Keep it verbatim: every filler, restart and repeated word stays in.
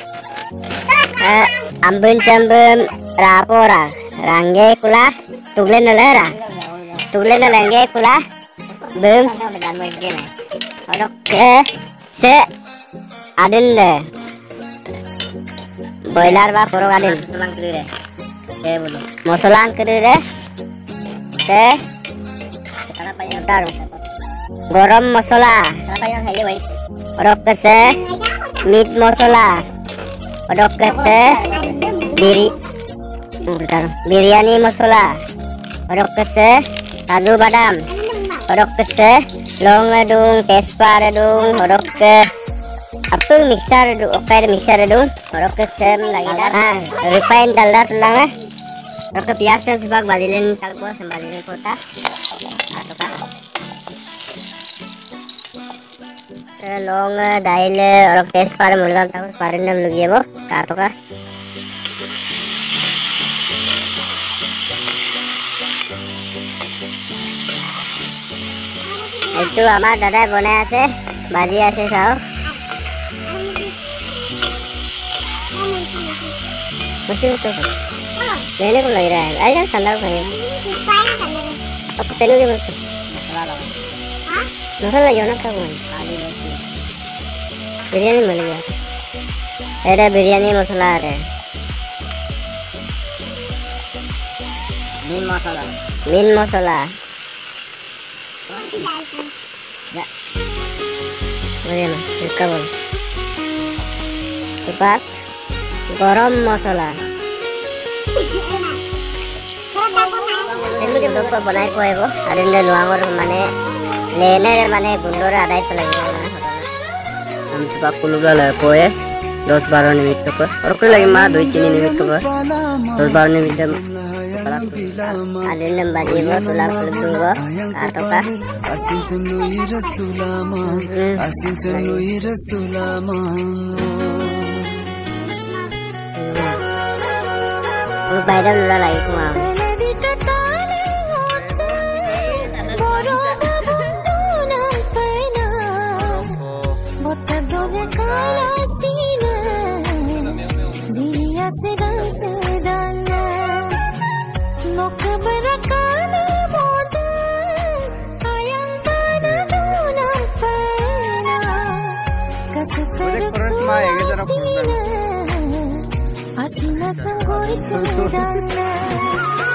ambun sambun rapora rangge kula tulen nalera tulen nalangge kula bum odok ke se adin le boiler ba poro adin mosolang kedire se gorom mosola odok ke se meat mosola odok ke se biri biryani mosola odok ke se kaju badam odok ke se long adung tespar adung odok ke apa mixer adung okai mixer adung odok ke sem lagi dah refine dalda tulang eh odok ke pias dan sebag balilin kalpo sembalilin kota atau kah long dail odok tespar mulai tahun parin enam lagi ya bo atau kah itu আমার দাদা বনাই আছে বাজি আছে চাও musim itu ini kok lagi rai ayo sandal kayak apa telu dia betul nggak lagi orang tahu biryani mana ya ada biryani masala ada min masala min masala ya bagaimana kita boleh cepat garam masala ini kita buat बनाए कोई वो अरे Inder Luong और माने लेने माने बुंदोर आधार पे लगे हम सुबह कुलुगा ले कोई दस बारह मिनट तक और कोई लगे माँ दो तीन मिनट तक दस बारह मिनट अरे नंबर जी वो तुला कुलुगा आता का asin semnui rasulama asin semnui rasulama lu bayar dulu lagi kumau Terus